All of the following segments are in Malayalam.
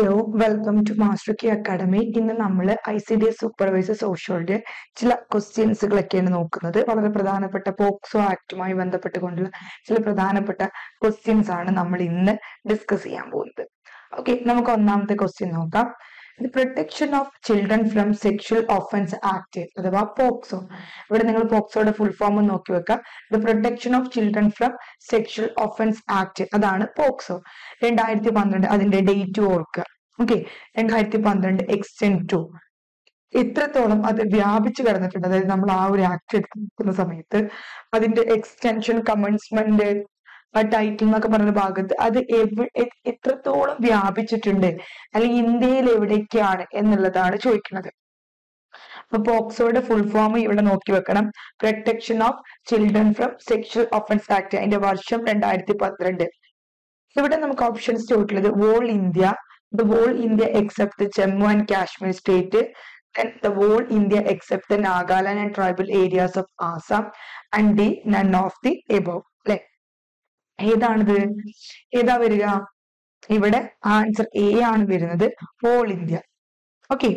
Hello welcome to master key academy. ഇന്ന് നമ്മൾ ICDS സൂപ്പർവൈസർ സോഷ്യലിന്റെ ചില ക്വസ്റ്റ്യൻസുകളൊക്കെയാണ് നോക്കുന്നത്. വളരെ പ്രധാനപ്പെട്ട പോക്സോ ആക്ടുമായി ബന്ധപ്പെട്ടുകൊണ്ടുള്ള ചില പ്രധാനപ്പെട്ട ക്വസ്റ്റ്യൻസ് ആണ് നമ്മൾ ഇന്ന് ഡിസ്കസ് ചെയ്യാൻ പോകുന്നത്. ഓക്കെ, നമുക്ക് ഒന്നാമത്തെ ക്വസ്റ്റ്യൻ നോക്കാം. The protection of children from sexual offence act അഥവാ പോക്സോ. ഇവിടെ നിങ്ങൾ പോക്സോയുടെ ഫുൾ ഫോം നോക്കി വെക്കാം. The protection of children from sexual offence act, അതാണ് പോക്സോ. 2012 അതിന്റെ ഡേറ്റ് ഓർക്കുക. ഓക്കെ, 2012 എക്സ്റ്റെൻഡ് ടു ഇത്രത്തോളം അത് വ്യാപിച്ചു കിടന്നിട്ടുണ്ട്. അതായത് നമ്മൾ ആ ഒരു ആക്ട് എടുക്കുന്ന സമയത്ത് അതിന്റെ എക്സ്റ്റൻഷൻ, കമൻസ്മെന്റ്, ടൈറ്റിൽ എന്നൊക്കെ പറയുന്ന ഭാഗത്ത് അത് എത്രത്തോളം വ്യാപിച്ചിട്ടുണ്ട്, അല്ലെങ്കിൽ ഇന്ത്യയിൽ എവിടേക്കാണ് എന്നുള്ളതാണ് ചോദിക്കുന്നത്. അപ്പൊ പോക്സോയുടെ ഫുൾ ഫോം ഇവിടെ നോക്കി വെക്കണം. Protection of children from sexual offence act, അതിന്റെ വർഷം 2012. ഇവിടെ നമുക്ക് ഓപ്ഷൻസ് ചോദിക്കുന്നത് whole India, the whole India except the Jammu and Kashmir state, then the whole India except the Nagaland and tribal areas of Assam, and the none of the above. അല്ലെ, ഏതാണിത്? ഏതാ വരിക? ഇവിടെ ആൻസർ എ ആണ് വരുന്നത്, ഹോൾ ഇന്ത്യ. ഓക്കെ,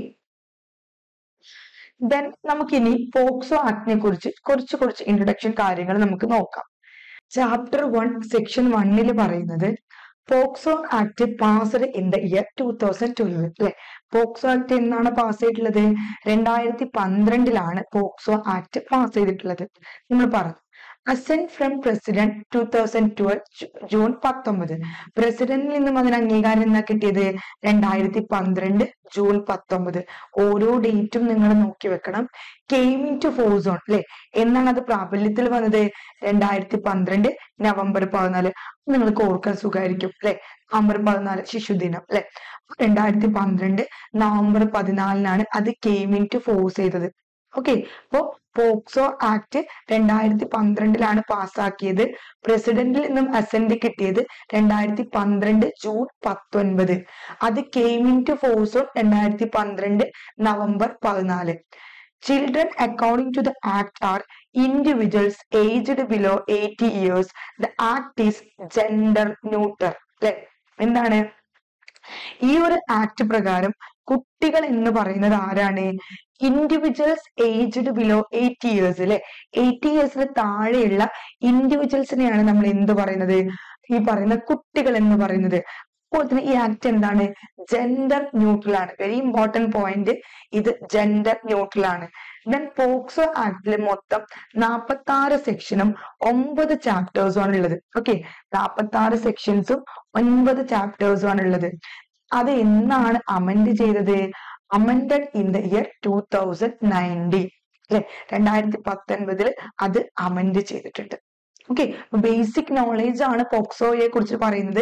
ദെൻ നമുക്കിനി പോക്സോ ആക്ടിനെ കുറിച്ച് കുറച്ച് ഇൻട്രൊഡക്ഷൻ കാര്യങ്ങൾ നമുക്ക് നോക്കാം. ചാപ്റ്റർ 1 സെക്ഷൻ 1 പറയുന്നത് POCSO act passed in the year 2012. അല്ലെ, പോക്സോ ആക്ട് എന്നാണ് പാസ് ചെയ്തിട്ടുള്ളത്? 2012 പോക്സോ ആക്ട് പാസ് ചെയ്തിട്ടുള്ളത്. നമ്മൾ പറഞ്ഞു അസെന്റ് ഫ്രം പ്രസിഡന്റ് 2012 ജൂൺ 19. പ്രസിഡന്റിൽ നിന്നും അതിന് അംഗീകാരം എന്നാ കിട്ടിയത്? 2012 ജൂൺ 19. ഓരോ ഡേറ്റും നിങ്ങൾ നോക്കി വെക്കണം. Came into force on, അല്ലെ, എന്നാണ് അത് പ്രാബല്യത്തിൽ വന്നത്? 2012 നവംബർ 14. നിങ്ങൾക്ക് ഓർക്കാൻ സുഖമായിരിക്കും, അല്ലെ, നവംബർ 14 ശിശുദിനം, അല്ലെ. 2012 നവംബർ 14 അത് കെയിം ഇൻ ടു ഫോഴ്സ് ചെയ്തത്. ഓക്കെ, അപ്പോ പോക്സോ ആക്ട് 2012 പാസ്സാക്കിയത്. പ്രസിഡന്റിൽ നിന്നും അസെന്റ് കിട്ടിയത് 2012 ജൂൺ 19. അത് came into force on 2012 November 14. Children according to the act are individuals aged below 80 years. The act is gender neutral. അല്ലെ, എന്താണ് ഈ ഒരു ആക്ട് പ്രകാരം കുട്ടികൾ എന്ന് പറയുന്നത് ആരാണ്? Individuals aged below 80 years. അല്ലെ, 80 ഇയേഴ്സിന് താഴെയുള്ള ഇൻഡിവിജ്വൽസിനെയാണ് നമ്മൾ എന്ത് പറയുന്നത്? ഈ പറയുന്ന കുട്ടികൾ എന്ന് പറയുന്നത്. അപ്പോൾ തന്നെ ഈ ആക്ട് എന്താണ്? ജെൻഡർ ന്യൂട്രൽ ആണ്. വെരി ഇമ്പോർട്ടന്റ് പോയിന്റ്, ഇത് ജെൻഡർ ന്യൂട്രൽ ആണ്. ദെൻ പോക്സോ ആക്ടിൽ മൊത്തം 46 സെക്ഷനും 9 ചാപ്റ്റേഴ്സും ആണ് ഉള്ളത്. ഓക്കെ, 46 സെക്ഷൻസും 9 ചാപ്റ്റേഴ്സും ആണ് ഉള്ളത്. അത് എന്നാണ് അമെൻഡ് ചെയ്തത്? Amended in the year 2019. അല്ലെ, 2019 അത് അമെൻഡ് ചെയ്തിട്ടുണ്ട്. ഓക്കെ, ബേസിക് നോളേജ് ആണ് പോക്സോയെ കുറിച്ച് പറയുന്നത്.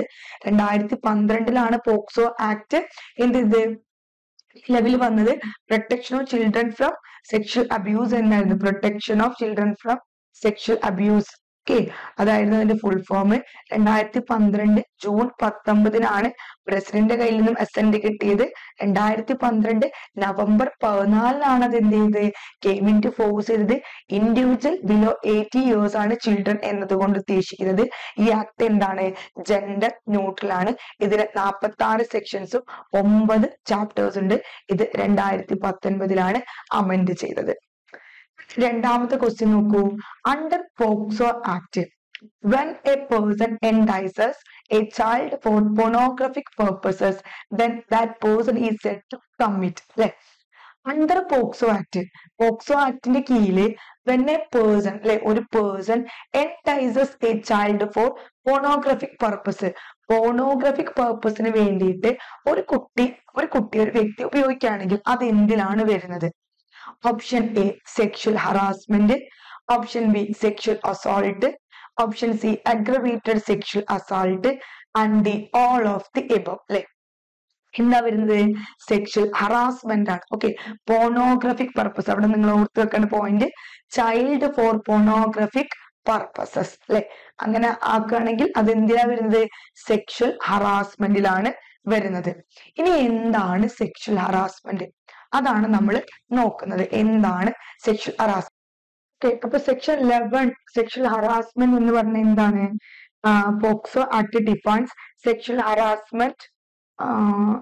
2012 പോക്സോ ആക്ട് എന്ത് നിലവിൽ വന്നത്? Protection of children from sexual abuse എന്നായിരുന്നു. Protection of children from sexual abuse. Okay, അതായിരുന്നു അതിന്റെ ഫുൾ ഫോം. 2012 ജൂൺ 19 പ്രസിഡന്റിന്റെ കയ്യിൽ നിന്നും അസെന്റ് കിട്ടിയത്. 2012 നവംബർ 14 അത് എന്ത് ചെയ്ത്? കെയിം ഇൻ ടു ഫോഴ്സ് ചെയ്തത്. ഇൻഡിവിജ്വൽ ബിലോ 80 ഇയേഴ്സ് ആണ് ചിൽഡ്രൻ എന്നതുകൊണ്ട് ഉദ്ദേശിക്കുന്നത്. ഈ ആക്ട് എന്താണ്? ജെൻഡർ ന്യൂട്രൽ ആണ്. ഇതിന് 46 സെക്ഷൻസും 9 ചാപ്റ്റേഴ്സ് ഉണ്ട്. ഇത് 2019 അമെൻഡ് ചെയ്തത്. രണ്ടാമത്തെ ക്വസ്റ്റ്യൻ നോക്കൂ. Under POCSO act when a person entices a child for pornographic purposes, then that person is said to commit. അല്ലെ, അണ്ടർ പോക്സോ ആക്ട്, പോക്സോ ആക്ടിന്റെ കീഴില് when a person, അല്ലെ, ഒരു person entices a child for pornographic purpose, pornographic പർപ്പസിന് വേണ്ടിയിട്ട് ഒരു വ്യക്തി ഉപയോഗിക്കുകയാണെങ്കിൽ അത് എന്തിലാണ് വരുന്നത്? Option A sexual harassment, option B sexual assault, option C aggravated sexual assault, and the all of the above. അല്ലെ, എന്താ വരുന്നത്? സെക്ഷൽ ഹറാസ്മെന്റ് ആണ്. ഓക്കെ, പോണോഗ്രാഫിക് പർപ്പസ്, അവിടെ നിങ്ങൾ ഓർത്ത് വെക്കേണ്ട point child for pornographic purposes. അല്ലെ, അങ്ങനെ ആക്കുകയാണെങ്കിൽ അത് എന്തിനാ വരുന്നത്? സെക്ഷൽ ഹറാസ്മെന്റിലാണ് വരുന്നത്. ഇനി എന്താണ് സെക്ഷൽ ഹറാസ്മെന്റ്? അതാണ് നമ്മൾ നോക്കുന്നത്. എന്താണ് സെക്ഷൽ ഹറാസ്മെന്റ്? ഓക്കെ, അപ്പൊ സെക്ഷൻ 11 സെക്ഷൽ ഹറാസ്മെന്റ് എന്ന് പറഞ്ഞ എന്താണ്? POCSO act defines sexual harassment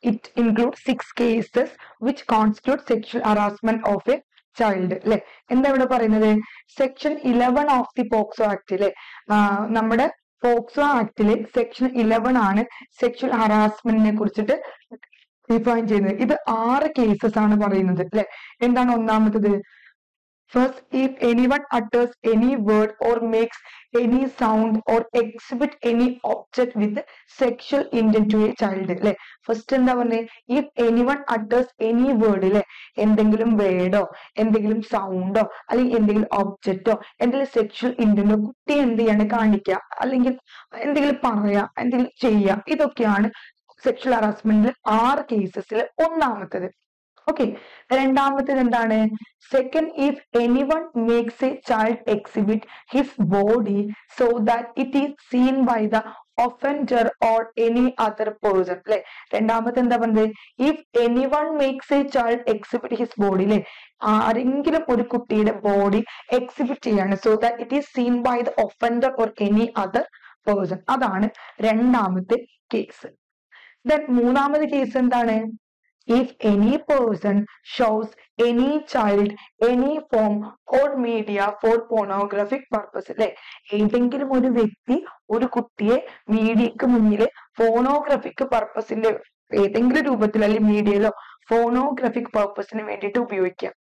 it includes 6 cases which constitute sexual harassment of a child. അല്ലെ എന്താ ഇവിടെ പറയുന്നത്? സെക്ഷൻ 11 ഓഫ് ദി പോക്സോ ആക്ടിലെ നമ്മുടെ പോക്സോ ആക്ടിലെ സെക്ഷൻ 11 ആണ് സെക്ഷൽ ഹറാസ്മെന്റിനെ കുറിച്ചിട്ട് ഡിഫൈൻ ചെയ്യുന്നത്. ഇത് 6 കേസസ് ആണ് പറയുന്നത് അല്ലെ. എന്താണ് ഒന്നാമത്തത്? First, if anyone utters any word or makes any sound or exhibit any object with sexual intent to a child. അല്ലെ ഫസ്റ്റ് എന്താ പറഞ്ഞേ? if anyone utters any word അല്ലെ എന്തെങ്കിലും വേർഡോ എന്തെങ്കിലും സൗണ്ടോ അല്ലെങ്കിൽ എന്തെങ്കിലും ഒബ്ജക്റ്റോ എന്തെങ്കിലും സെക്ഷൽ ഇന്റന്റോ കുട്ടി എന്ത് ചെയ്യാണ് കാണിക്കുക അല്ലെങ്കിൽ എന്തെങ്കിലും പറയാ എന്തെങ്കിലും ചെയ്യുക, ഇതൊക്കെയാണ് സെക്ഷൽ ഹറാസ്മെന്റിൽ 6 കേസസിൽ ഒന്നാമത്തത്. ഓക്കെ. രണ്ടാമത്തേത് എന്താണ്? Second, if anyone makes a child exhibit his body so that it is seen by the offender or any other person. അല്ലെ രണ്ടാമത്തെ എന്താ പറഞ്ഞത്? If anyone makes a child exhibit his body അല്ലെ ആരെങ്കിലും ഒരു കുട്ടിയുടെ ബോഡി എക്സിബിറ്റ് ചെയ്യാണ് so that it is seen by the offender or any other person. അതാണ് രണ്ടാമത്തെ കേസ്. ദെൻ മൂന്നാമത്തെ കേസ് എന്താണ്? If any person shows any child any form or media for pornographic purpose അല്ലെ ഏതെങ്കിലും ഒരു വ്യക്തി ഒരു കുട്ടിയെ മീഡിയക്ക് മുന്നിൽ ഫോണോഗ്രാഫിക് പർപ്പസിന്റെ ഏതെങ്കിലും രൂപത്തിൽ അല്ലെങ്കിൽ മീഡിയയിലോ ഫോണോഗ്രാഫിക് പർപ്പസിന് വേണ്ടിയിട്ട് ഉപയോഗിക്കാം.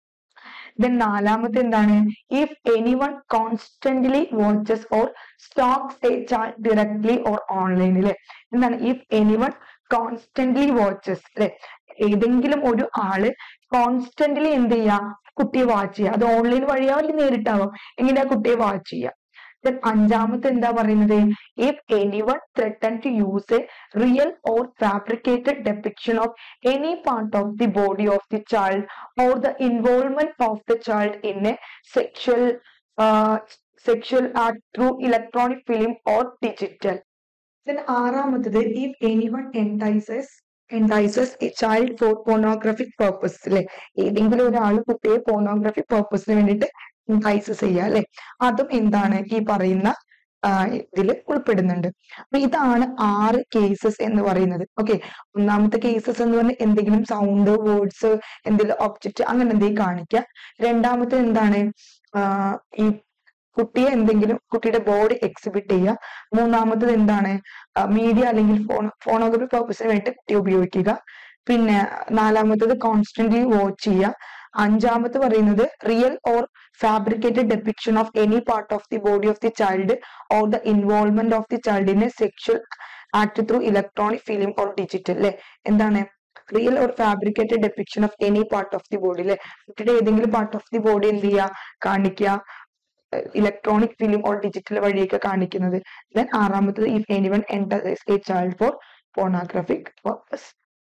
Then നാലാമത്തെ എന്താണ്? If anyone constantly watches or stalks a child directly or online അല്ലെ എന്താണ്? If anyone constantly watches അല്ലെ ഏതെങ്കിലും ഒരു ആള് കോൺസ്റ്റന്റ്ലി എന്ത് ചെയ്യാ കുട്ടിയെ വാച്ച് ചെയ്യുക, അത് ഓൺലൈൻ വഴിയോ അല്ലെങ്കിൽ നേരിട്ടാവാം, എങ്ങനെ ആ കുട്ടിയെ വാച്ച് ചെയ്യുക. Then അഞ്ചാമത്തെ എന്താ പറയുന്നത്? if anyone threaten to use a real or fabricated depiction of any part of the body of the child or the involvement of the child in a sexual act through electronic film or digital. Then ആറാമത്തത് if anyone entices a child for pornographic purpose അല്ലെ ഏതെങ്കിലും ഒരാൾ കുട്ടിയെ pornographic purpose വേണ്ടിയിട്ട് entices ചെയ്യുക അല്ലെ അതും എന്താണ് ഈ പറയുന്ന ഇതിൽ ഉൾപ്പെടുന്നുണ്ട്. അപ്പൊ ഇതാണ് 6 കേസസ് എന്ന് പറയുന്നത്. ഓക്കെ. ഒന്നാമത്തെ കേസസ് എന്ന് പറഞ്ഞാൽ എന്തെങ്കിലും സൗണ്ട് വേർഡ്സ് എന്തെങ്കിലും ഒബ്ജക്റ്റ് അങ്ങനെ എന്തെങ്കിലും കാണിക്കുക. രണ്ടാമത്തെ എന്താണ്? ഈ കുട്ടിയെ എന്തെങ്കിലും കുട്ടിയുടെ ബോഡി എക്സിബിറ്റ് ചെയ്യുക. മൂന്നാമത്തത് എന്താണ്? മീഡിയ അല്ലെങ്കിൽ ഫോണോഗ്രഫി പർപ്പസിന് വേണ്ടി കുട്ടിയെ ഉപയോഗിക്കുക. പിന്നെ നാലാമത്തത് കോൺസ്റ്റന്റ്ലി വാച്ച് ചെയ്യുക. അഞ്ചാമത് പറയുന്നത് real or fabricated depiction of any part of the body of the child or the involvement of the child in a sexual act through electronic film or digital അല്ലെ എന്താണ്? Real or fabricated depiction of any part of the body അല്ലെ കുട്ടിയുടെ ഏതെങ്കിലും പാർട്ട് ഓഫ് ദി ബോഡി എന്ത് ചെയ്യുക കാണിക്കുക ഇലക്ട്രോണിക് ഫിലിം ഓർ ഡിജിറ്റൽ വഴിയൊക്കെ കാണിക്കുന്നത്. ദെൻ ആറാമത്തത് if anyone enters a child for pornographic purpose.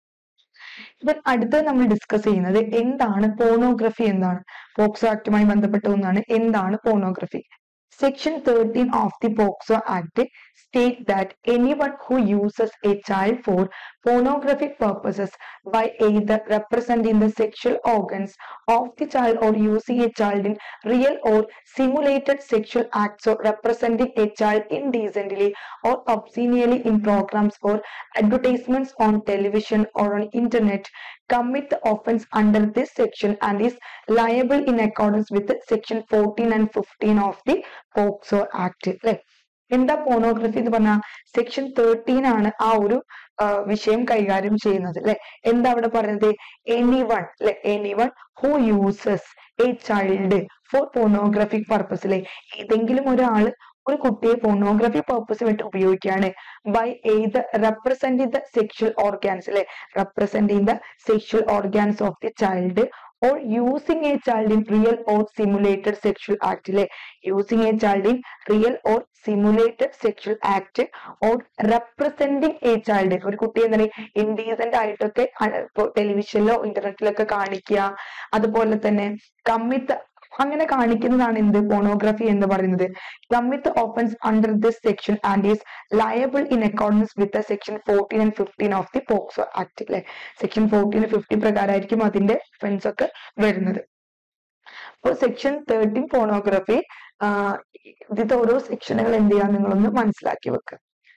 ഇപ്പൊ അടുത്തത് നമ്മൾ ഡിസ്കസ് ചെയ്യുന്നത് എന്താണ് പോർണോഗ്രഫി എന്താണ് പോക്സോ ആക്ടുമായി ബന്ധപ്പെട്ട ഒന്നാണ്. എന്താണ് pornography? Section 13 of the POCSO Act states that anyone who uses a child for pornographic purposes by either representing the sexual organs of the child or using a child in real or simulated sexual acts or representing a child indecently or obscenely in programs or advertisements on television or on internet commit the offense under this section and is liable in accordance with section 14 and 15 of the POCSO Act. അല്ലെ എന്താ പോർണോഗ്രഫി എന്ന് പറഞ്ഞാൽ സെക്ഷൻ 13 ആണ് ആ ഒരു വിഷയം കൈകാര്യം ചെയ്യുന്നത് അല്ലെ. എന്താ അവിടെ പറയുന്നത്? എനിവൺ അല്ലെ anyone who uses a child for pornographic purpose അല്ലെ ഏതെങ്കിലും ഒരാള് ഒരു കുട്ടിയെ പോർണോഗ്രഫി പർപ്പസ് വേണ്ടി ഉപയോഗിക്കുകയാണ് by either representing the sexual organs അല്ലെ representing the sexual organs of the child or using a child in real or simulated sexual act അല്ലെ using a child in real or simulated sexual act or representing a child ഒരു കുട്ടിയെ എന്താണ് ഇൻഡീസെന്റ് ആയിട്ടൊക്കെ ടെലിവിഷനിലോ ഇന്റർനെറ്റിലൊക്കെ കാണിക്കുക. അതുപോലെ തന്നെ കമ്മിറ്റ് അങ്ങനെ കാണിക്കുന്നതാണ് എന്ത് പോർണോഗ്രഫി എന്ന് പറയുന്നത്. Commit offence under this section and is liable in accordance with section 14 and 15 of the POCSO act അല്ലെ സെക്ഷൻ 14 15 പ്രകാരമായിരിക്കും അതിന്റെ ഒഫൻസ് ഒക്കെ വരുന്നത്. അപ്പോൾ സെക്ഷൻ 13 പോർണോഗ്രഫി ഇതിന്റെ ഓരോ സെക്ഷനുകൾ എന്ത് ചെയ്യാൻ നിങ്ങളൊന്ന് മനസ്സിലാക്കി വെക്കുക.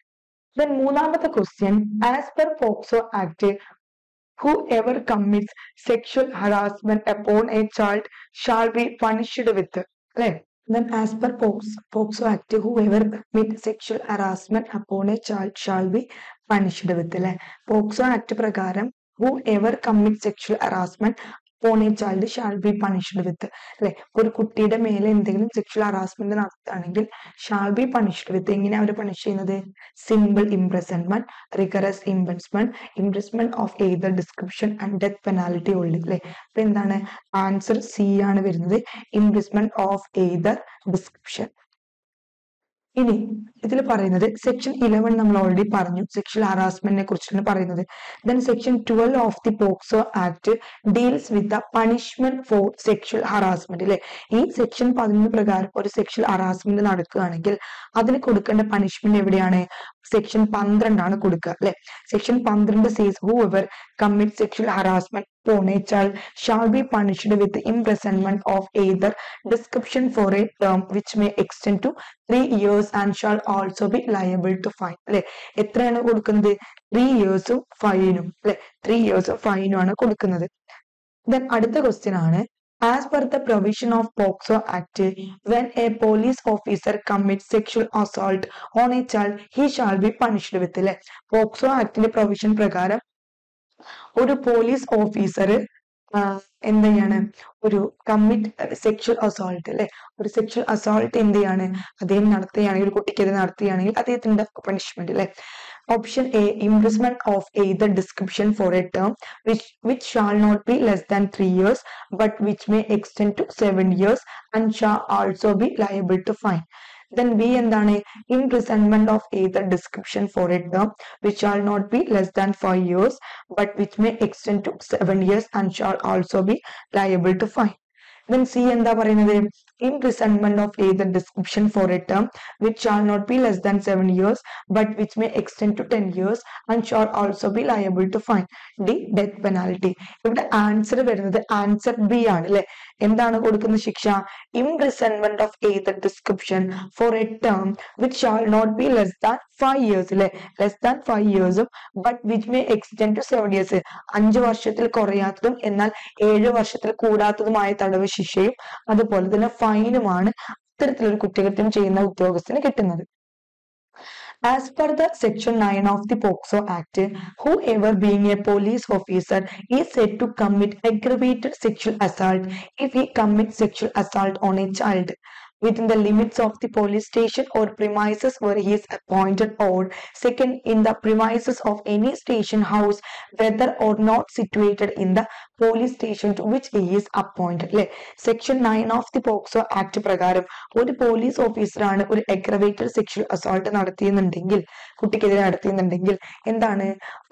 Then മൂന്നാമത്തെ question, as per POCSO Act, whoever commits sexual harassment upon a child shall be punished with, അല്ലെ? Then as per POCSO Act, whoever commits sexual harassment upon a child shall be punished with, അല്ലെ? POCSO Act പ്രകാരം whoever commits sexual harassment upon a child shall be punished with, അല്ലെ? ഒരു കുട്ടിയുടെ മേലെ എന്തെങ്കിലും സെക്ഷൽ ഹറാസ്മെന്റ് നടത്തുകയാണെങ്കിൽ shall be punished with എങ്ങനെ അവർ പണിഷ് ചെയ്യുന്നത്? Simple imprisonment, rigorous imprisonment of either description and death penalty ഉള്ളു, അല്ലെ? അപ്പൊ എന്താണ് ആൻസർ സി ആണ് വരുന്നത്, ഇംപ്രസ്മെന്റ് ഓഫ് എയ്തർ ഡിസ്ക്രിപ്ഷൻ. ഇനി ഇതിൽ പറയുന്നത് സെക്ഷൻ 11 നമ്മൾ ഓൾറെഡി പറഞ്ഞു, സെക്ഷൽ ഹറാസ്മെന്റിനെ കുറിച്ചാണ് പറയുന്നത്. Then section 12 of the POCSO act deals with the punishment for sexual harassment, അല്ലെ? ഈ സെക്ഷൻ 11 പ്രകാരം ഒരു സെക്ഷൽ ഹറാസ്മെന്റ് നടക്കുകയാണെങ്കിൽ അതിന് കൊടുക്കേണ്ട പണിഷ്മെന്റ് എവിടെയാണ്? സെക്ഷൻ 12 ആണ് കൊടുക്കുക, അല്ലെ? Section 12 says whoever commits sexual harassment upon a child shall be punished with imprisonment of either description for a term which may extend to 3 years and shall also be liable to fine, അല്ലെ? എത്രയാണ് കൊടുക്കുന്നത്? 3 years ഫൈനും, അല്ലെ? 3 years ഫൈനും ആണ് കൊടുക്കുന്നത്. Then അടുത്ത ക്വസ്റ്റ്യൻ ആണ്, as per the provision of POCSO Act, when a police officer commits sexual assault on a child, he shall be punished with, അല്ലെ? POCSO Actന്റെ പ്രൊവിഷൻ പ്രകാരം ഒരു പോലീസ് ഓഫീസർ എന്ത് ചെയ്യാണ്? ഒരു കമ്മിറ്റ് സെക്ഷൽ അസോൾട്ട്, അല്ലെ? ഒരു സെക്ഷൽ അസോൾട്ട് എന്ത് ചെയ്യാണ്? അദ്ദേഹം നടത്തുകയാണെങ്കിൽ, ഒരു കുട്ടിക്കെതിരെ നടത്തുകയാണെങ്കിൽ അദ്ദേഹത്തിന്റെ പണിഷ്മെന്റ്, അല്ലെ? Option A, imprisonment of either description for a term which shall not be less than 3 years but which may extend to 7 years and shall also be liable to fine. Then B എന്താണ്? Imprisonment of either description for a term which shall not be less than 5 years but which may extend to 7 years and shall also be liable to fine. Then C എന്താ പറയുന്നത്? Imprisonment of either description for a term which shall not be less than 7 years but which may extend to 10 years and shall also be liable to fine. D, death penalty. ഇവിടെ ആൻസർ വരുന്നത് ആൻസർ ബി ആണ്, അല്ലെ? എന്താണ് കൊടുക്കുന്ന ശിക്ഷ? Imprisonment of either description for a term which shall not be less than 5 years, അല്ലെ? Less than 5 years but which may extend to 7 years. 5 വർഷത്തിൽ കുറയാത്തതും എന്നാൽ 7 വർഷത്തിൽ കൂടാത്തതുമായ തടവ് ശിക്ഷയും അതുപോലെ തന്നെ ഫൈനുമാണ് അത്തരത്തിലൊരു കുറ്റകൃത്യം ചെയ്യുന്ന ഉദ്യോഗസ്ഥന് കിട്ടുന്നത്. As per the section 9 of the POCSO Act, whoever being a police officer is said to commit aggravated sexual assault if he commits sexual assault on a child within the limits of the police station or premises where he is appointed, or second, in the premises of any station house whether or not situated in the police station to which he is appointed, അല്ലെ? Section 9 of the POCSO act പ്രകാരം ഒരു പോലീസ് ഓഫീസറാണ് ഒരു അഗ്രവേറ്റഡ് സെക്ഷൽ അസോൾട്ട് നടത്തിയെന്നുണ്ടെങ്കിൽ, കുട്ടിക്കെതിരെ നടത്തിയെന്നുണ്ടെങ്കിൽ എന്താണ്?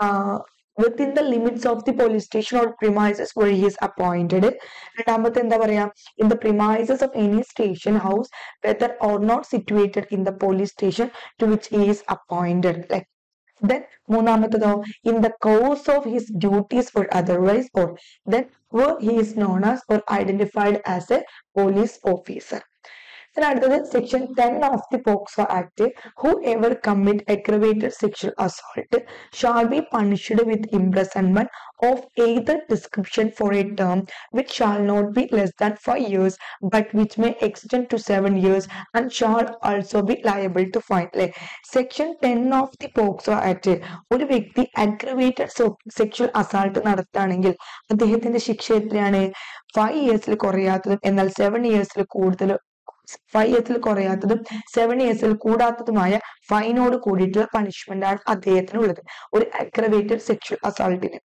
within the limits of the police station or premises where he is appointed. രണ്ടാമത്തെ എന്താ പറയാ? in the premises of any station house whether or not situated in the police station to which he is appointed, like. Then മൂന്നാമത്തേതോ? in the course of his duties or otherwise, or then where he is known as or identified as a police officer. അടുത്തത് section 10 of the POCSO act, whoever commit aggravated sexual assault shall be punished with imprisonment of either description for a term which shall not be less than 5 years but which may extend to 7 years and shall also be liable to fine, like. Section 10 of the POCSO act, ഒരു വ്യക്തി അഗ്രവേറ്റഡ് സെക്ഷൽ അസാൾട്ട് നടത്തുകയാണെങ്കിൽ അദ്ദേഹത്തിന്റെ ശിക്ഷ എത്രയാണ്? 5 yearsൽ കുറയാത്തതും എന്നാൽ 7 yearsൽ കൂടുതൽ, 5 yearsൽ കുറയാത്തതും 7 yearsൽ കൂടാത്തതുമായ ഫൈനോട് കൂടിയിട്ടുള്ള പണിഷ്മെന്റ് ആണ് അദ്ദേഹത്തിനുള്ളത് ഒരു അഗ്രവേറ്റഡ് സെക്ഷൽ അസോൾട്ടിന്.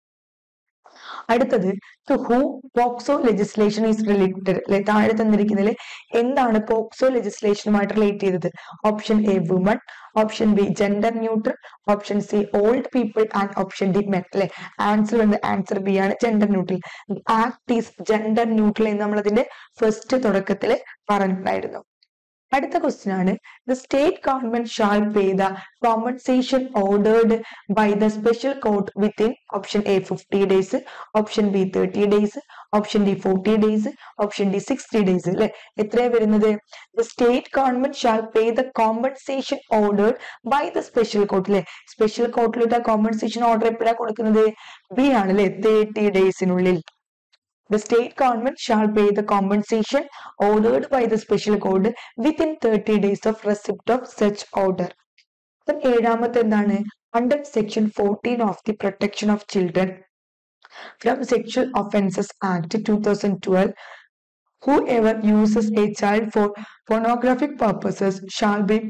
അടുത്തത് to whom POCSO legislation is related, അല്ലെ? താഴെ തന്നിരിക്കുന്നതിൽ എന്താണ് പോക്സോ ലെജിസ്ലേഷനുമായിട്ട് റിലേറ്റ് ചെയ്തത്? Option A woman, option B gender neutral, option C old people and option D men, അല്ലെ? ആൻസർ വന്നത് ആൻസർ ബി ആണ്, gender neutral. Act is gender neutral എന്ന് നമ്മൾ അതിന്റെ ഫസ്റ്റ് തുടക്കത്തിൽ പറഞ്ഞിട്ടുണ്ടായിരുന്നു. അടുത്ത ക്വസ്റ്റ്യൻ ആണ്, the state government shall pay the compensation ordered by the special court within option A 50 days, option B 30 days, option D 40 days, option D 60 days അല്ലെ. എത്രയാ വരുന്നത്? The state government shall pay the compensation ordered by the special court അല്ലെ. സ്പെഷ്യൽ കോർട്ടിലുള്ള കോമ്പൻസേഷൻ ഓർഡർ എപ്പോഴാണ് കൊടുക്കുന്നത്? ബി ആണ് അല്ലെ, 30 daysനുള്ളിൽ. The state government shall pay the compensation ordered by the special court within 30 days of receipt of such order. ഏഴാമത്തെ എന്താണ്? Under section 14 of the Protection of Children from Sexual Offences Act 2012, whoever uses a child for pornographic purposes shall be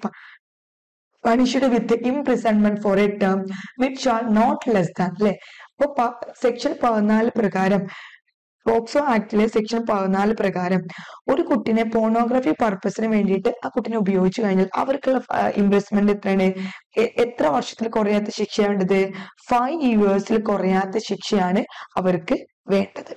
punished with imprisonment for a term which shall not less than അല്ലെ. അപ്പൊ സെക്ഷൻ 14 പ്രകാരം, പോക്സോ ആക്ടിലെ സെക്ഷൻ 14 പ്രകാരം ഒരു കുട്ടിനെ പോർണോഗ്രഫി പർപ്പസിന് വേണ്ടിയിട്ട് ആ കുട്ടിനെ ഉപയോഗിച്ചു കഴിഞ്ഞാൽ അവർക്കുള്ള ഇംപ്രിസ്മെന്റ് എത്രയാണ്? എത്ര വർഷത്തിൽ കുറയാത്ത ശിക്ഷയാണ് വേണ്ടത്? 5 years കുറയാത്ത ശിക്ഷയാണ് അവർക്ക് വേണ്ടത്.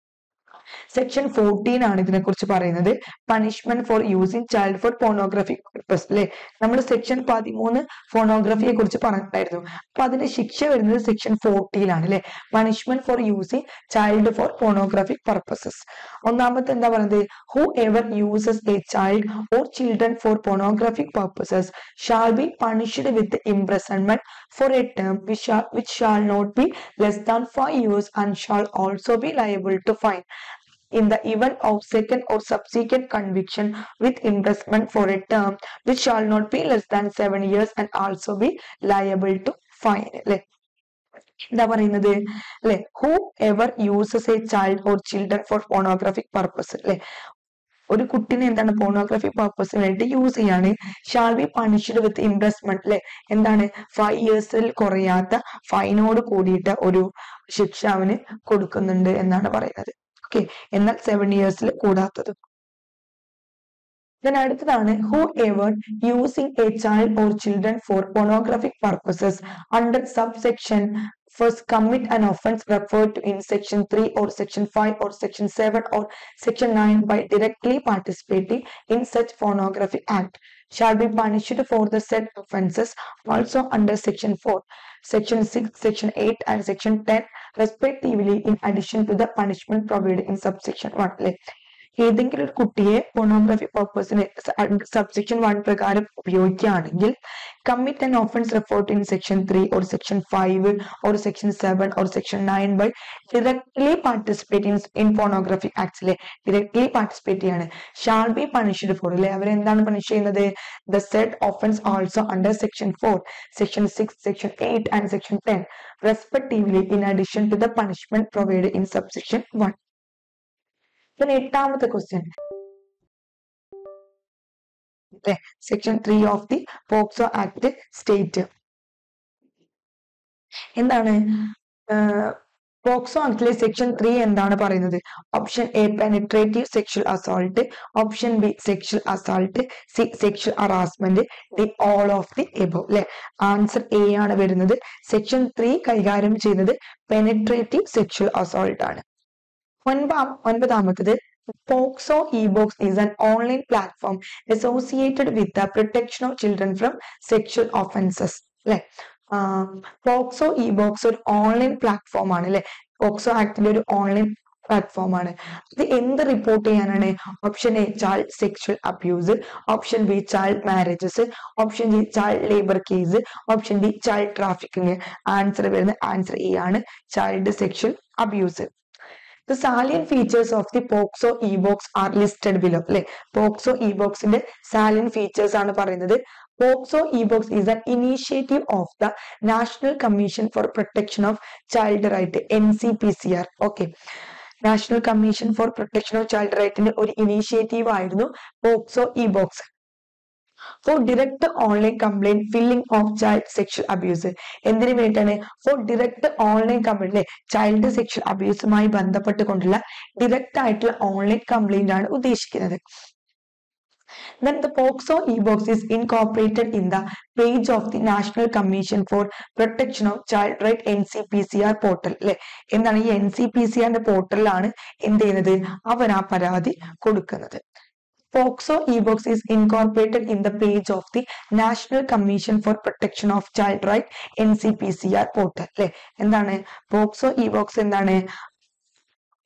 സെക്ഷൻ 14 ആണ് ഇതിനെ കുറിച്ച് പറയുന്നത്. Punishment for using child for pornography purpose അല്ലെ. നമ്മൾ സെക്ഷൻ 13 ഫോണോഗ്രഫിയെ കുറിച്ച് പറഞ്ഞിട്ടായിരുന്നു. അപ്പൊ അതിന്റെ ശിക്ഷ വരുന്നത് സെക്ഷൻ 14 അല്ലെ. Punishment for using child for pornographic purposes. ഒന്നാമത്തെ എന്താ പറയുന്നത്? Whoever uses a child or children for pornographic purposes shall be punished with imprisonment for a term which shall not be less than 5 years and shall also be liable to fine in the event of second or subsequent conviction with imprisonment for a term which shall not be less than 7 years and also be liable to fine. എന്താ പറയുന്നത് അല്ലെ? Whoever uses a child or children for pornographic purpose അല്ലെ. ഒരു കുട്ടിനെ എന്താണ് പോർണോഗ്രാഫി പർപ്പസിന് വേണ്ടി യൂസ് ചെയ്യാണ്. Shall be punished with imprisonment അല്ലെ. എന്താണ്? 5 years കുറയാത്ത ഫൈനോട് കൂടിയിട്ട് ഒരു ശിക്ഷ അവന് കൊടുക്കുന്നുണ്ട് എന്നാണ് പറയുന്നത്. ഓക്കെ, എന്നാൽ 7 years കൂടാത്തത്. അടുത്തതാണ് whoever using a child or children for pornographic purposes under subsection first commit an offense referred to in section 3 or section 5 or section 7 or section 9 by directly participating in such pornographic act shall be punished for the said offenses also under section 4, section 6, section 8 and section 10 respectively in addition to the punishment provided in subsection 1. ഏതെങ്കിലും ഒരു കുട്ടിയെ പോർണോഗ്രാഫി പർപ്പസിന് സബ്സെക്ഷൻ 1 പ്രകാരം ഉപയോഗിക്കുകയാണെങ്കിൽ commit an offence report in section 3 or section 5 or section 7 or section 9 by directly participating in pornographic acts ലെ directly participate ചെയ്യാണ് shall be punished for ലെ അവരെന്താണ് പണിഷ് ചെയ്യുന്നത്? the said offense also under section 4, section 6, section 8 and section 10 respectively in addition to the punishment provided in subsection 1. എട്ടാമത്തെ question section 3 of the POCSO act state എന്താണ്? പോക്സോ ആക്ടിലെ സെക്ഷൻ 3 എന്താണ് പറയുന്നത്? Option A penetrative sexual assault, option B sexual assault, C sexual harassment, D all of the above അല്ലെ. ആൻസർ എ ആണ് വരുന്നത്. സെക്ഷൻ 3 കൈകാര്യം ചെയ്യുന്നത് പെനിട്രേറ്റീവ് സെക്ഷൽ അസോൾട്ട് ആണ്. ഒൻപതാമത്തത് POCSO ebox is an online platform associated with the protection of children from sexual offenses അല്ലെ. പോക്സോ ഇബോക്സ് ഒരു ഓൺലൈൻ പ്ലാറ്റ്ഫോം ആണ് അല്ലെ. പോക്സോ ആക്ടിന്റെ ഒരു ഓൺലൈൻ പ്ലാറ്റ്ഫോം ആണ്. ഇത് എന്ത് റിപ്പോർട്ട് ചെയ്യാനാണ്? Option A child sexual abuse, option B child marriages, option D child labour case, option D child trafficking. Answer വരുന്നത് ആൻസർ എ ആണ്, child sexual abuse. The salient features of the POCSO e-box are listed below അല്ലെ. പോക്സോ ഇബോക്സിന്റെ salient features ആണ് പറയുന്നത്. POCSO e-box is an initiative of the National Commission for Protection of Child Right NCPCR. Okay, National Commission for Protection of Child Rightന്റെ ഒരു ഇനീഷ്യേറ്റീവ് ആയിരുന്നു POCSO ebox. For direct online complaint filling of child sexual abuse. എന്തിനു വേണ്ടിയിട്ടാണ്? For direct online complaint അല്ലെ. ചൈൽഡ് സെക്ഷൽ അബ്യൂസുമായി ബന്ധപ്പെട്ടുകൊണ്ടുള്ള ഡിറക്റ്റ് ആയിട്ടുള്ള ഓൺലൈൻ കംപ്ലൈന്റ് ആണ് ഉദ്ദേശിക്കുന്നത്. Then the POCSO e-box is incorporated in the page of the National Commission for Protection of Child Right NCPCR portal അല്ലെ. എന്താണ് ഈ NCPCR പോർട്ടലിലാണ് എന്ത് ചെയ്യുന്നത്? അവർ ആ പരാതി കൊടുക്കുന്നത്. POCSO e-box is incorporated in the page of the National Commission for Protection of Child Right NCPCR portal അല്ലെ. എന്താണ് POCSO e-box? എന്താണ്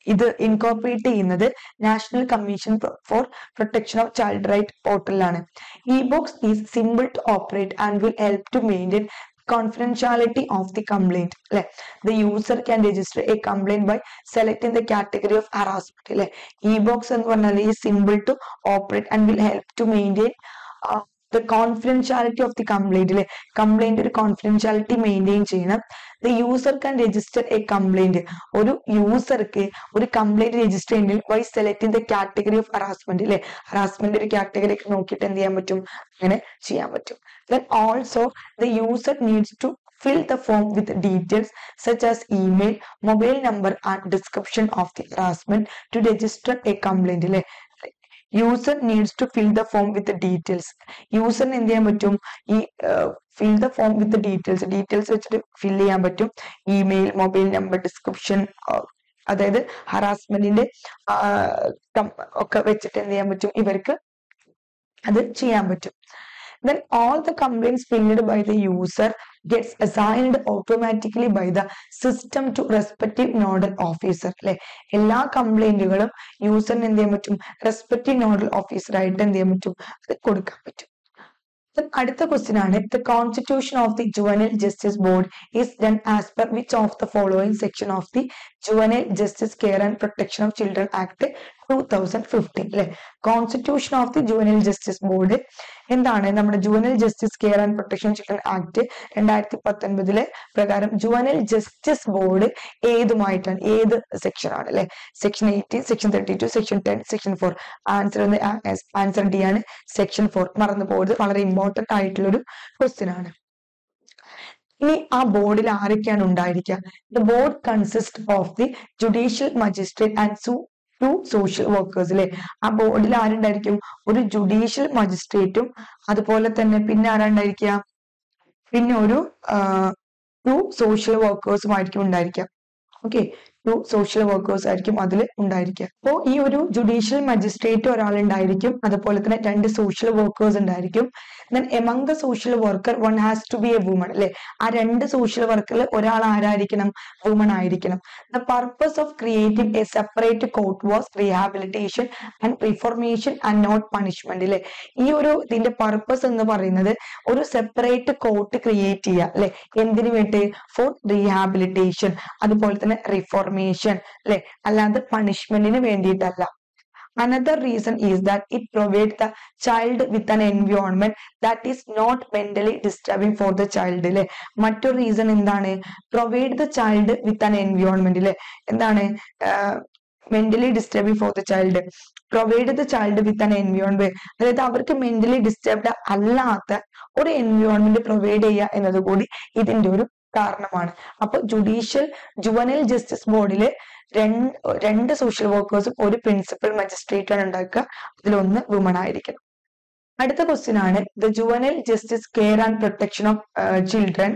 ഇത് ഇൻകോർപ്പറേറ്റ് ചെയ്യുന്നത് national commission for protection of child right പോർട്ടലിലാണ്. Ebox is simple to operate and will help to maintain confidentiality of the complaint. The user can register a complaint by selecting the category of harassment. E-box is simple to operate and will help to maintain the confidentiality of the complaint. Complaint confidentiality maintain cheyyanam. The user can register a complaint. Oru user ke oru complaint register cheyyil by selecting the category of harassment. Harassment oru category nokkite endu cheyan pattum angane cheyan pattum. Then also the user needs to fill the form with details such as email, mobile number and description of the harassment to register a complaint. User needs to fill the form with the details. User എന്ത് ചെയ്യാൻ പറ്റും ഈ fill the form with the details വെച്ചിട്ട് fill ചെയ്യാൻ പറ്റും. ഇമെയിൽ, മൊബൈൽ നമ്പർ, ഡിസ്ക്രിപ്ഷൻ, അതായത് ഹറാസ്മെന്റിന്റെ ഒക്കെ വെച്ചിട്ട് എന്ത് ചെയ്യാൻ പറ്റും ഇവർക്ക് അത് ചെയ്യാൻ പറ്റും. Then all the complaints filled by the user gets assigned automatically by the system to respective nodal officer. എല്ലാ കംപ്ലൈന്റുകളും യൂസറിന് എന്ത് ചെയ്യാൻ പറ്റും റെസ്പെക്റ്റീവ് നോഡൽ ഓഫീസർ ആയിട്ട് എന്ത് ചെയ്യാൻ പറ്റും അത് കൊടുക്കാൻ പറ്റും. അടുത്ത ക്വസ്റ്റ്യൻ ആണ് the constitution of the juvenile justice board is done as per which of the following section of the juvenile justice care and protection of children act 2015. Constitution of the juvenile justice board എന്താണ് നമ്മുടെ juvenile justice care and protection children act 2019 പ്രകാരം ജുവനൈൽ ജസ്റ്റിസ് ബോർഡ് ഏതുമായിട്ടാണ് ഏത് സെക്ഷൻ ആണ് section 18, section 32, section 10, section 4. Answer D ആണ് സെക്ഷൻ 4. മറന്നു പോയത് വളരെ ഇമ്പോർട്ടന്റ് ആയിട്ടുള്ള ഒരു ക്വസ്റ്റ്യൻ ആണ്. ഇനി ആ ബോർഡിൽ ആരൊക്കെയാണ് ഉണ്ടായിരിക്കുക? The board consist of the judicial magistrate and 2 social workers. ആ ബോർഡിൽ ആരുണ്ടായിരിക്കും? ഒരു ജുഡീഷ്യൽ മജിസ്ട്രേറ്റും അതുപോലെ തന്നെ പിന്നെ ആരുണ്ടായിരിക്കുക? പിന്നെ ഒരു 2 സോഷ്യൽ വർക്കേഴ്സും ആയിരിക്കും ഉണ്ടായിരിക്കുക. ഓക്കെ, 2 സോഷ്യൽ വർക്കേഴ്സ് ആയിരിക്കും അതിൽ ഉണ്ടായിരിക്കുക. അപ്പോ ഈ ഒരു ജുഡീഷ്യൽ മജിസ്ട്രേറ്റ് ഒരാൾ ഉണ്ടായിരിക്കും, അതുപോലെ തന്നെ 2 സോഷ്യൽ വർക്കേഴ്സ് ഉണ്ടായിരിക്കും. Then among the social worker one has to be a woman. ആ 2 സോഷ്യൽ വർക്കറിൽ ഒരാൾ ആരായിരിക്കണം? വുമൺ ആയിരിക്കണം. The purpose of creating a separate court was rehabilitation and reformation and not punishment. ഈ ഒരു ഇതിന്റെ പർപ്പസ് എന്ന് പറയുന്നത് ഒരു സെപ്പറേറ്റ് കോർട്ട് ക്രിയേറ്റ് ചെയ്യുക. എന്തിനു വേണ്ടി? ഫോർ റീഹാബിലിറ്റേഷൻ, അതുപോലെ തന്നെ റിഫോർമേഷൻ. അല്ലാതെ പണിഷ്മെന്റിന് വേണ്ടിയിട്ടല്ല. Another reason is that it provides the child with an environment that is not mentally disturbing for the child. മറ്റൊരു റീസൺ എന്താണ്? Provide the child with an environment. എന്താണ്? Mentally disturbing for the child. Provide the child with an environment. അതായത് അവർക്ക് മെന്റലി ഡിസ്റ്റർബ്ഡ് അല്ലാത്ത ഒരു എൻവയോൺമെന്റ് പ്രൊവൈഡ് ചെയ്യുക എന്നത് കൂടി ഇതിന്റെ ഒരു കാരണമാണ്. അപ്പൊ ജുവനൈൽ ജസ്റ്റിസ് ബോർഡില് 2 സോഷ്യൽ വർക്കേഴ്സും ഒരു പ്രിൻസിപ്പൽ മജിസ്ട്രേറ്റാണ് ഉണ്ടാക്കുക. അതിലൊന്ന് വുമൺ ആയിരിക്കണം. അടുത്ത ക്വസ്റ്റ്യൻ ആണ് the juvenile justice care and protection of children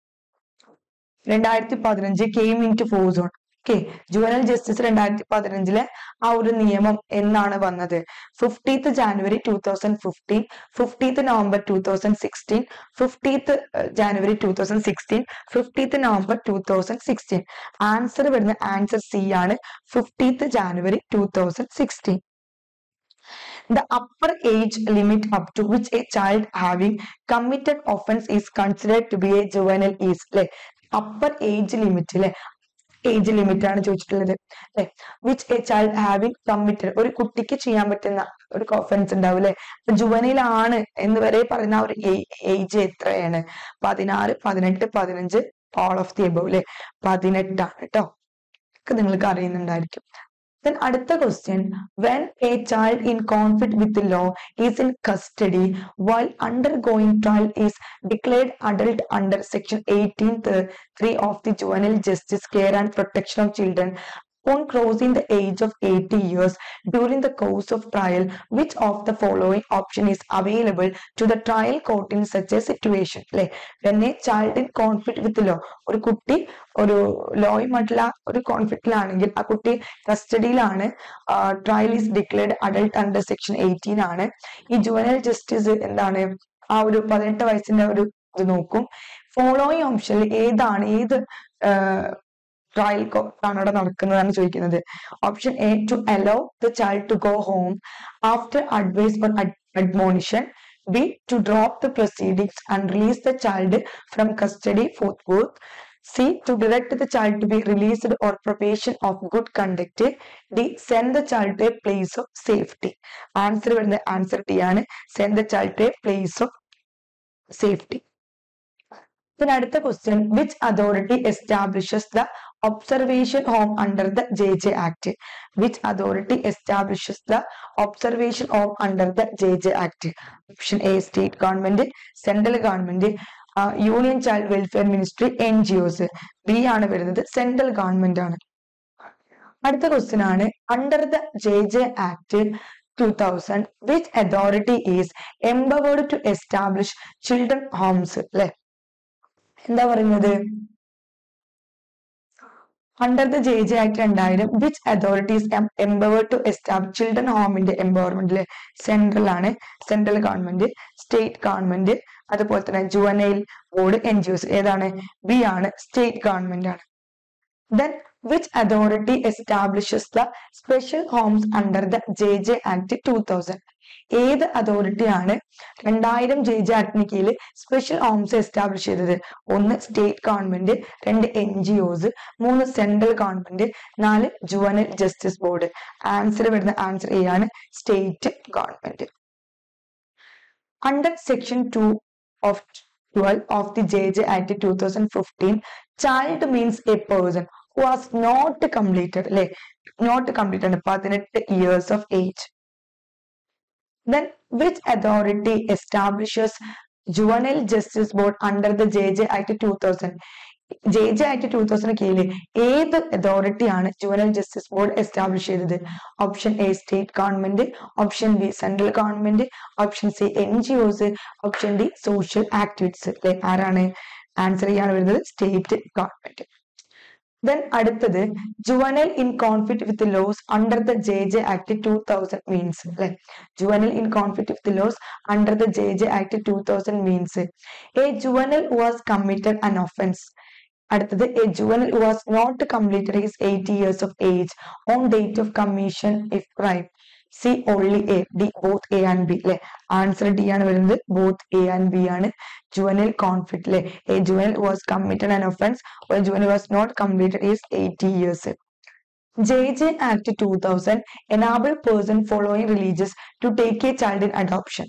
2015 came into force on. Okay, juvenile justice 2015 ആ ഒരു നിയമം എന്നാണ് വന്നത്? 15th January 2015, 15th November 2016, 15th January 2016, 15th November 2016. Answer വരുന്ന ആൻസർ സി ആണ്, 15th January 2016. The upper age limit up to which a child having committed offense is considered to be a juvenile is upper age limit age limit ആണ് ചോദിച്ചിട്ടുള്ളത്. Which a child having committed, ഒരു കുട്ടിക്ക് ചെയ്യാൻ പറ്റുന്ന ഒരു ഒഫൻസ് ഉണ്ടാവും അല്ലെ. ജുവനൈൽ ആണ് എന്ന് വരെ പറയുന്ന ഒരു ഏജ് എത്രയാണ്? 16, 18, 15, ഓൾ ഓഫ് ദി എബവ് 18 ആണ് കേട്ടോ. നിങ്ങൾക്ക് അറിയുന്നുണ്ടായിരിക്കും. Then അടുത്ത question, when a child in conflict with the law is in custody while undergoing trial is declared adult under section 18(3) of the Juvenile Justice Care and Protection of Children upon crossing the age of 80 years during the course of trial, which of the following option is available to the trial court in such a situation? When a child in conflict with the law, ഒരു കുട്ടി ഒരു ലോയുമായിട്ടുള്ള ഒരു കോൺഫ്ലിക്റ്റിലാണെങ്കിൽ ആ കുട്ടി കസ്റ്റഡിയിലാണ്, trial is declared adult under section 18 ആണ്. ഈ ജുവനൈൽ ജസ്റ്റിസ് എന്താണ്? ആ ഒരു 18 വയസ്സിന്റെ ഒരു ഇത് നോക്കും. ഫോളോയിങ് ഓപ്ഷനിൽ ഏതാണ് ഏത് ട്രയൽ ആണ് അവിടെ നടക്കുന്നതാണ് ചോദിക്കുന്നത്. Option A to allow the child to go home after advice or admonition. B to drop the proceedings and release the child from custody forthwith. C to direct the child to be released or probation of good conduct. D send the child to a place of safety. Answer വരുന്ന ആൻസർ ടി ആണ്. Send the child to a place of safety. Then അടുത്ത question, which authority establishes the observation home under the JJ Act? Which authority establishes the observation home under the JJ Act? Option A state government, central government, Union Child Welfare Ministry, NGOs. B ആണ് വരുന്നത് സെൻട്രൽ ഗവൺമെന്റ് ആണ്. അടുത്ത ക്വസ്റ്റ്യൻ ആണ്, under the JJ Act 2000 which authority is empowered to establish children homes? അല്ലെ, എന്താ പറയുന്നത്? Under the JJ Act 2000 which authority is empowered to establish children home in the empowerment? Central ആണ്, സെൻട്രൽ ഗവൺമെന്റ്, സ്റ്റേറ്റ് ഗവൺമെന്റ്, അതുപോലെ തന്നെ ജുവനൈൽ ബോർഡ്, NGOs. ഏതാണ്? ബി ആണ്, സ്റ്റേറ്റ് ഗവൺമെന്റ് ആണ്. Then which authority establishes the special homes under the JJ Act 2000? ഏത് അതോറിറ്റി ആണ് 2000 JJ ആക്ടിന് കീഴിൽ സ്പെഷ്യൽ ഹോംസ് എസ്റ്റാബ്ലിഷ് ചെയ്തത്? ഒന്ന് state government, 2 NGOs, 3 central government, 4 juvenile justice board. Answer വരുന്ന ആൻസർ എ ആണ്, state government. Under section 2 of 12 of the JJ Act 2015, child means a person who has not completed, not completed 18 years of age. Then which authority establishes Juvenile Justice Board under the JJ Act 2000? JJ Act 2000 കീഴിൽ ഏത് അതോറിറ്റി ആണ് ജുവനൈൽ ജസ്റ്റിസ് ബോർഡ് എസ്റ്റാബ്ലിഷ് ചെയ്തത്? Option A state government, option B central government, option C NGOs, option D social activities. ആരാണ്? ആൻസർ ചെയ്യാണ് വരുന്നത് സ്റ്റേറ്റ് ഗവൺമെന്റ്. Then അടുത്തത് juvenile in conflict with the laws under the JJ Act 2000 means. Juvenile in conflict with the laws under the JJ Act 2000 means a juvenile who has committed an offense. അടുത്തത് a juvenile who has not completed his 80 years of age on date of commission if crime. C only A, D both A and B. Answer D ആണ് വരുന്നത്, both A and B ആണ്. juvenile conflict, a juvenile who has committed an offense or a juvenile who has not completed his 80 years. JJ Act 2000 enable person following religious to take a child in adoption.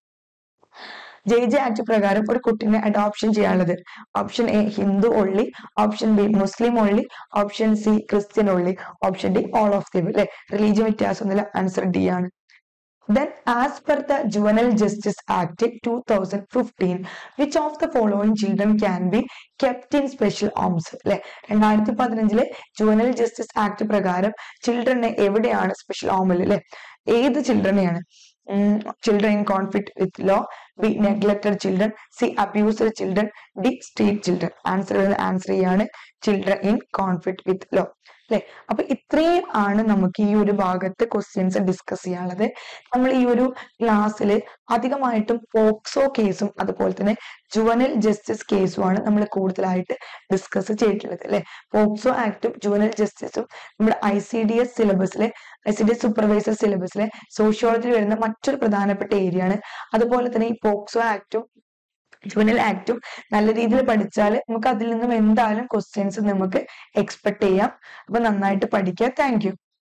JJ Act പ്രകാരം ഒരു കുട്ടിനെ അഡോപ്ഷൻ ചെയ്യാനുള്ളത് option A Hindu only, option B Muslim only, option C Christian only, option D all of them. Religion വ്യത്യാസമൊന്നുമില്ല, ആൻസർ ഡി ആണ്. Then as per the Juvenile Justice Act 2015 which of the following children can be kept in special homes? 2015 ജുവനൈൽ ജസ്റ്റിസ് ആക്ട് പ്രകാരം ചിൽഡ്രനെ എവിടെയാണ് സ്പെഷ്യൽ ഹോമിൽ? ഏത് ചിൽഡ്രനെയാണ്? Children in conflict with law, B neglected children, C abused children, D street children. Answer ചെയ്യാണ് children in conflict with law. അപ്പൊ ഇത്രയും ആണ് നമുക്ക് ഈ ഒരു ഭാഗത്ത് ക്വസ്റ്റ്യൻസ് ഡിസ്കസ് ചെയ്യാനുള്ളത്. നമ്മൾ ഈ ഒരു ക്ലാസ്സിൽ അധികമായിട്ടും പോക്സോ കേസും അതുപോലെ തന്നെ ജുവനൈൽ ജസ്റ്റിസ് കേസുമാണ് നമ്മൾ കൂടുതലായിട്ട് ഡിസ്കസ് ചെയ്തിട്ടുള്ളത്. പോക്സോ ആക്ടും ജുവനൈൽ ജസ്റ്റിസും നമ്മുടെ ICDS സിലബസിലെ ICDS സൂപ്പർവൈസർ സിലബസിലെ സോഷ്യോളജിയിൽ വരുന്ന മറ്റൊരു പ്രധാനപ്പെട്ട ഏരിയ ആണ്. അതുപോലെ തന്നെ ഈ പോക്സോ ആക്ടും ജുവനൈൽ ആക്ടും നല്ല രീതിയിൽ പഠിച്ചാൽ നമുക്ക് അതിൽ നിന്നും എന്തായാലും ക്വസ്റ്റ്യൻസ് നമുക്ക് എക്സ്പെക്ട് ചെയ്യാം. അപ്പൊ നന്നായിട്ട് പഠിക്കുക. Thank U.